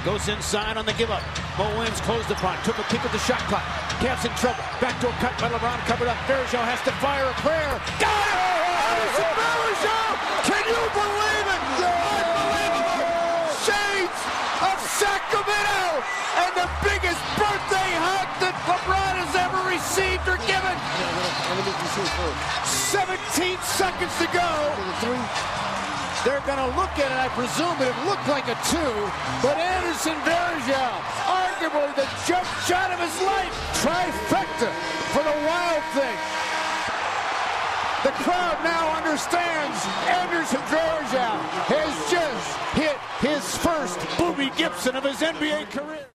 Goes inside on the give-up. Mo Williams closed upon. Took a kick at the shot clock. Cavs in trouble. Backdoor cut by LeBron. Covered up. Varejao has to fire a prayer. Got it! Varejao! Can you believe it? Unbelievable! Shades of Sacramento! And the biggest birthday hug that LeBron has ever received or given. 17 seconds to go. They're going to look at it, I presume it looked like a 2, but Anderson Varejao, arguably the jump shot of his life, trifecta for the Wild thing. The crowd now understands Anderson Varejao has just hit his first Boobie Gibson of his NBA career.